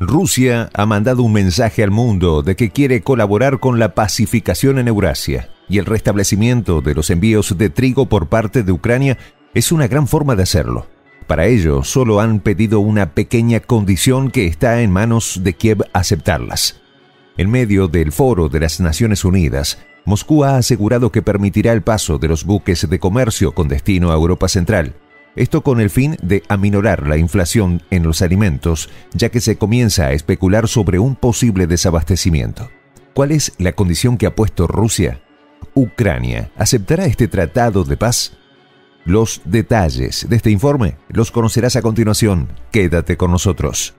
Rusia ha mandado un mensaje al mundo de que quiere colaborar con la pacificación en Eurasia, y el restablecimiento de los envíos de trigo por parte de Ucrania es una gran forma de hacerlo. Para ello, solo han pedido una pequeña condición que está en manos de Kiev aceptarlas. En medio del foro de las Naciones Unidas, Moscú ha asegurado que permitirá el paso de los buques de comercio con destino a Europa Central. Esto con el fin de aminorar la inflación en los alimentos, ya que se comienza a especular sobre un posible desabastecimiento. ¿Cuál es la condición que ha puesto Rusia? ¿Ucrania aceptará este tratado de paz? Los detalles de este informe los conocerás a continuación. Quédate con nosotros.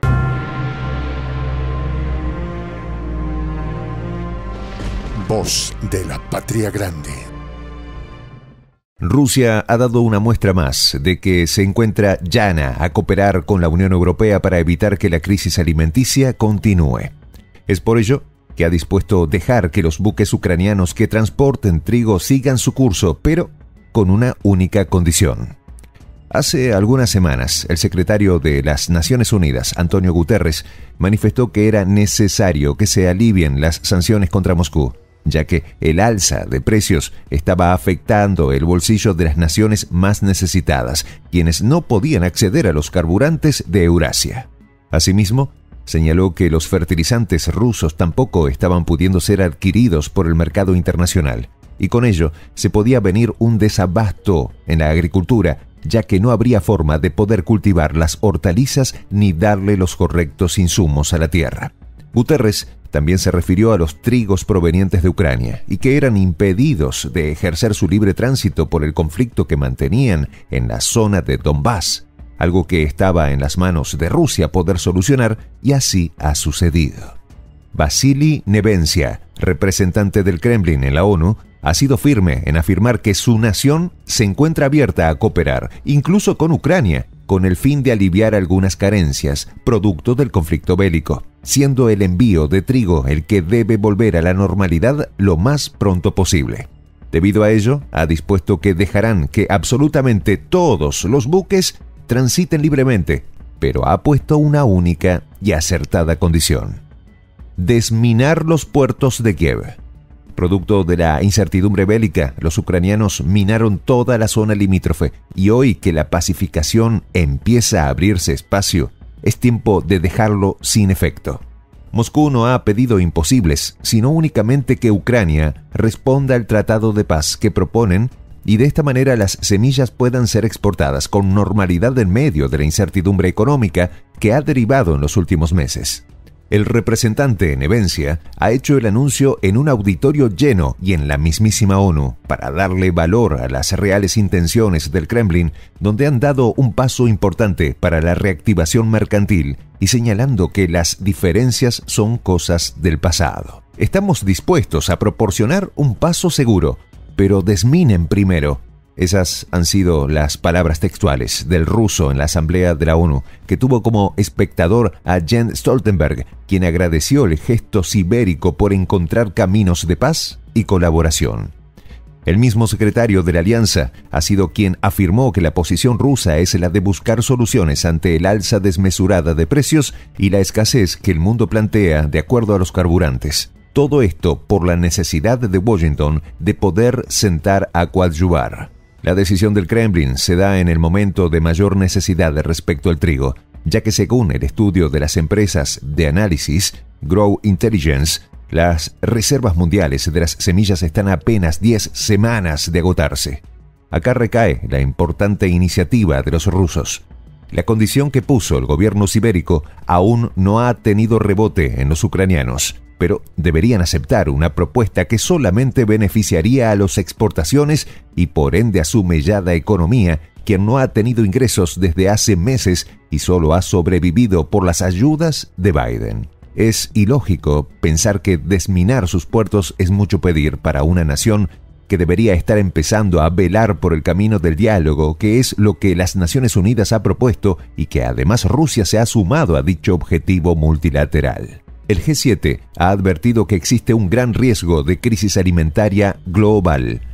Voz de la Patria Grande. Rusia ha dado una muestra más de que se encuentra llana a cooperar con la Unión Europea para evitar que la crisis alimenticia continúe. Es por ello que ha dispuesto dejar que los buques ucranianos que transporten trigo sigan su curso, pero con una única condición. Hace algunas semanas, el secretario de las Naciones Unidas, Antonio Guterres, manifestó que era necesario que se alivien las sanciones contra Moscú, ya que el alza de precios estaba afectando el bolsillo de las naciones más necesitadas, quienes no podían acceder a los carburantes de Eurasia. Asimismo, señaló que los fertilizantes rusos tampoco estaban pudiendo ser adquiridos por el mercado internacional, y con ello se podía venir un desabasto en la agricultura, ya que no habría forma de poder cultivar las hortalizas ni darle los correctos insumos a la tierra. Guterres también se refirió a los trigos provenientes de Ucrania y que eran impedidos de ejercer su libre tránsito por el conflicto que mantenían en la zona de Donbass, algo que estaba en las manos de Rusia poder solucionar, y así ha sucedido. Vasily Nevencia, representante del Kremlin en la ONU, ha sido firme en afirmar que su nación se encuentra abierta a cooperar, incluso con Ucrania, con el fin de aliviar algunas carencias producto del conflicto bélico, siendo el envío de trigo el que debe volver a la normalidad lo más pronto posible. Debido a ello, ha dispuesto que dejarán que absolutamente todos los buques transiten libremente, pero ha puesto una única y acertada condición: desminar los puertos de Kiev. Producto de la incertidumbre bélica, los ucranianos minaron toda la zona limítrofe, y hoy que la pacificación empieza a abrirse espacio, es tiempo de dejarlo sin efecto. Moscú no ha pedido imposibles, sino únicamente que Ucrania responda al tratado de paz que proponen, y de esta manera las semillas puedan ser exportadas con normalidad en medio de la incertidumbre económica que ha derivado en los últimos meses. El representante Nevencia ha hecho el anuncio en un auditorio lleno y en la mismísima ONU para darle valor a las reales intenciones del Kremlin, donde han dado un paso importante para la reactivación mercantil y señalando que las diferencias son cosas del pasado. Estamos dispuestos a proporcionar un paso seguro, pero desminen primero. Esas han sido las palabras textuales del ruso en la Asamblea de la ONU, que tuvo como espectador a Jens Stoltenberg, quien agradeció el gesto sibérico por encontrar caminos de paz y colaboración. El mismo secretario de la Alianza ha sido quien afirmó que la posición rusa es la de buscar soluciones ante el alza desmesurada de precios y la escasez que el mundo plantea de acuerdo a los carburantes. Todo esto por la necesidad de Washington de poder sentar a coadyuvar. La decisión del Kremlin se da en el momento de mayor necesidad respecto al trigo, ya que según el estudio de las empresas de análisis Grow Intelligence, las reservas mundiales de las semillas están a apenas 10 semanas de agotarse. Acá recae la importante iniciativa de los rusos. La condición que puso el gobierno sibérico aún no ha tenido rebote en los ucranianos, pero deberían aceptar una propuesta que solamente beneficiaría a las exportaciones y por ende a su mellada economía, quien no ha tenido ingresos desde hace meses y solo ha sobrevivido por las ayudas de Biden. Es ilógico pensar que desminar sus puertos es mucho pedir para una nación que debería estar empezando a velar por el camino del diálogo, que es lo que las Naciones Unidas ha propuesto y que además Rusia se ha sumado a dicho objetivo multilateral. El G7 ha advertido que existe un gran riesgo de crisis alimentaria global,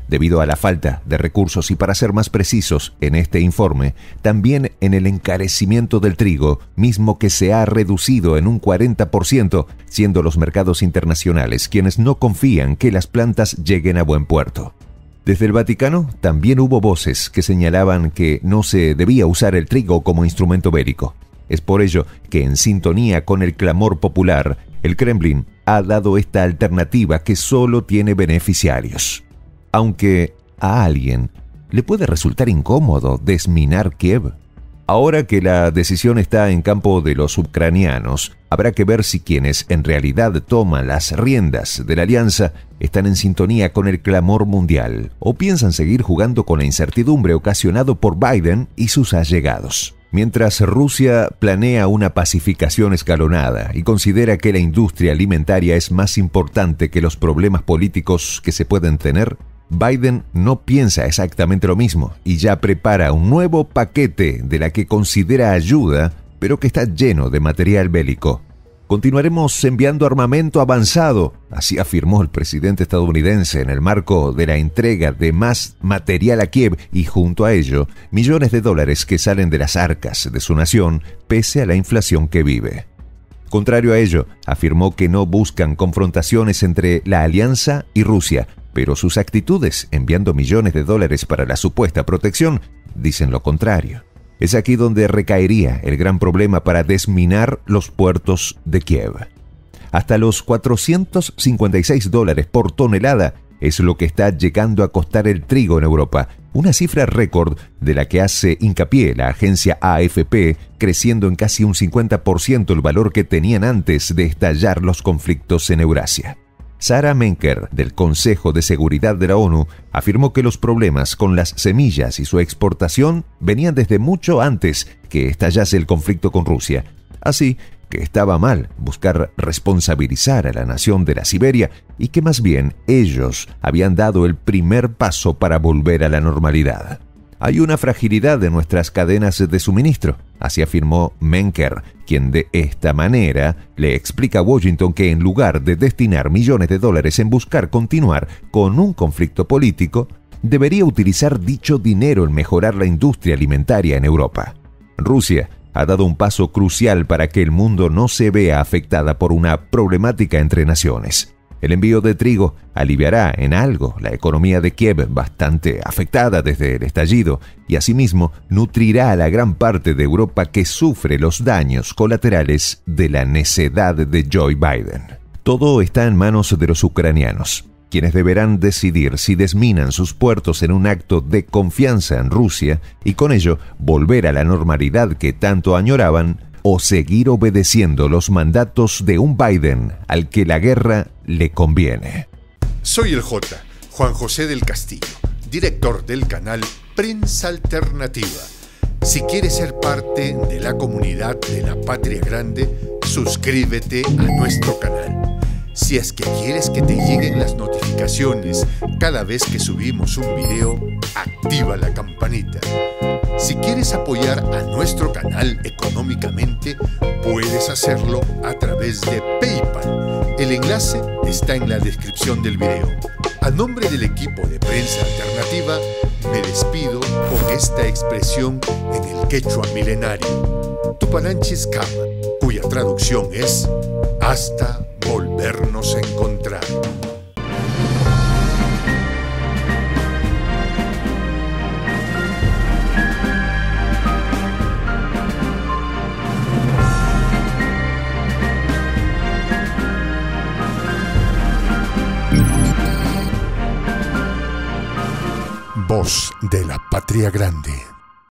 debido a la falta de recursos y, para ser más precisos en este informe, también en el encarecimiento del trigo, mismo que se ha reducido en un 40%, siendo los mercados internacionales quienes no confían que las plantas lleguen a buen puerto. Desde el Vaticano también hubo voces que señalaban que no se debía usar el trigo como instrumento bélico. Es por ello que, en sintonía con el clamor popular, el Kremlin ha dado esta alternativa que solo tiene beneficiarios. Aunque a alguien le puede resultar incómodo desminar Kiev. Ahora que la decisión está en campo de los ucranianos, habrá que ver si quienes en realidad toman las riendas de la alianza están en sintonía con el clamor mundial o piensan seguir jugando con la incertidumbre ocasionado por Biden y sus allegados. Mientras Rusia planea una pacificación escalonada y considera que la industria alimentaria es más importante que los problemas políticos que se pueden tener, Biden no piensa exactamente lo mismo y ya prepara un nuevo paquete de la que considera ayuda, pero que está lleno de material bélico. Continuaremos enviando armamento avanzado, así afirmó el presidente estadounidense en el marco de la entrega de más material a Kiev y, junto a ello, millones de dólares que salen de las arcas de su nación pese a la inflación que vive. Contrario a ello, afirmó que no buscan confrontaciones entre la alianza y Rusia, pero sus actitudes enviando millones de dólares para la supuesta protección dicen lo contrario. Es aquí donde recaería el gran problema para desminar los puertos de Kiev. Hasta los $456 por tonelada es lo que está llegando a costar el trigo en Europa, una cifra récord de la que hace hincapié la agencia AFP, creciendo en casi un 50% el valor que tenían antes de estallar los conflictos en Eurasia. Sarah Menker, del Consejo de Seguridad de la ONU, afirmó que los problemas con las semillas y su exportación venían desde mucho antes que estallase el conflicto con Rusia. Así que estaba mal buscar responsabilizar a la nación de la Siberia y que más bien ellos habían dado el primer paso para volver a la normalidad. Hay una fragilidad de nuestras cadenas de suministro, así afirmó Menker, quien de esta manera le explica a Washington que en lugar de destinar millones de dólares en buscar continuar con un conflicto político, debería utilizar dicho dinero en mejorar la industria alimentaria en Europa. Rusia ha dado un paso crucial para que el mundo no se vea afectada por una problemática entre naciones. El envío de trigo aliviará en algo la economía de Kiev, bastante afectada desde el estallido, y asimismo nutrirá a la gran parte de Europa que sufre los daños colaterales de la necedad de Joe Biden. Todo está en manos de los ucranianos, quienes deberán decidir si desminan sus puertos en un acto de confianza en Rusia y con ello volver a la normalidad que tanto añoraban, o seguir obedeciendo los mandatos de un Biden al que la guerra le conviene. Soy el Juan José del Castillo, director del canal Prensa Alternativa. Si quieres ser parte de la comunidad de la Patria Grande, suscríbete a nuestro canal. Si es que quieres que te lleguen las notificaciones cada vez que subimos un video, activa la campanita. Si quieres apoyar a nuestro canal económicamente, puedes hacerlo a través de PayPal. El enlace está en la descripción del video. A nombre del equipo de Prensa Alternativa, me despido con esta expresión en el quechua milenario, Tupananchis Kama, cuya traducción es hasta volvernos a encontrar. Voz de la Patria Grande.